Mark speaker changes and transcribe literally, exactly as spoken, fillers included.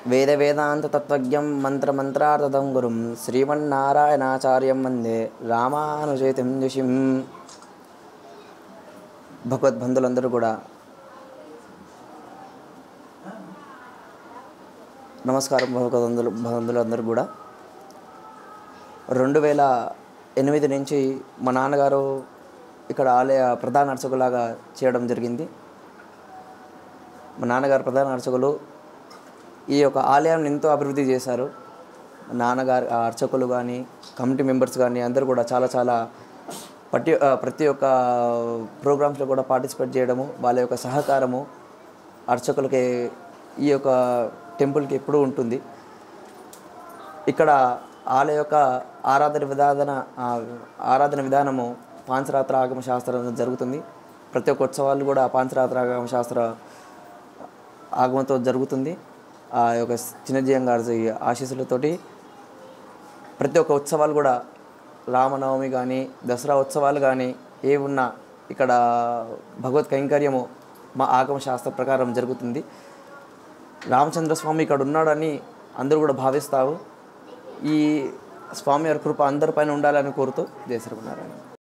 Speaker 1: వేద వేదాంత తత్వజ్ఞం మంత్ర మంత్రార్థం గురుం శ్రీమన్నారాయణాచార్యం వందే రామానుజైతం ఋషిం. భగవద్బంధులందరూ కూడా నమస్కారం. భగవద్బంధులు బంధువులందరూ కూడా రెండు వేల ఎనిమిది నుంచి మా నాన్నగారు ఇక్కడ ఆలయ ప్రధాన అర్చకులాగా చేయడం జరిగింది. మా నాన్నగారు ప్రధాన అర్చకులు ఈ యొక్క ఆలయాన్ని ఎంతో అభివృద్ధి చేశారు. నాన్నగారు అర్చకులు కానీ కమిటీ మెంబర్స్ కానీ అందరూ కూడా చాలా చాలా ప్రతి ప్రతి ఒక్క ప్రోగ్రామ్స్లో కూడా పార్టిసిపేట్ చేయడము, వాళ్ళ యొక్క సహకారము అర్చకులకి ఈ యొక్క టెంపుల్కి ఎప్పుడూ ఉంటుంది. ఇక్కడ ఆలయ యొక్క ఆరాధన విధాన ఆరాధన విధానము పాంచరాత్ర ఆగమ శాస్త్రం జరుగుతుంది. ప్రతి ఒక్క ఉత్సవాలు కూడా పాంచరాత్ర ఆగమ శాస్త్ర ఆగమంతో జరుగుతుంది. ఆ యొక్క చిన్నజీయం గారి ఆశీస్సులతోటి ప్రతి ఒక్క ఉత్సవాలు కూడా రామనవమి కానీ దసరా ఉత్సవాలు కానీ ఏ ఉన్నా ఇక్కడ భగవత్ కైంకర్యము మా ఆగమ శాస్త్ర ప్రకారం జరుగుతుంది. రామచంద్రస్వామి ఇక్కడ ఉన్నాడని అందరూ కూడా భావిస్తారు. ఈ స్వామి వారి కృప అందరిపైన ఉండాలని కోరుతూ జయ శ్రీమన్నారాయణ.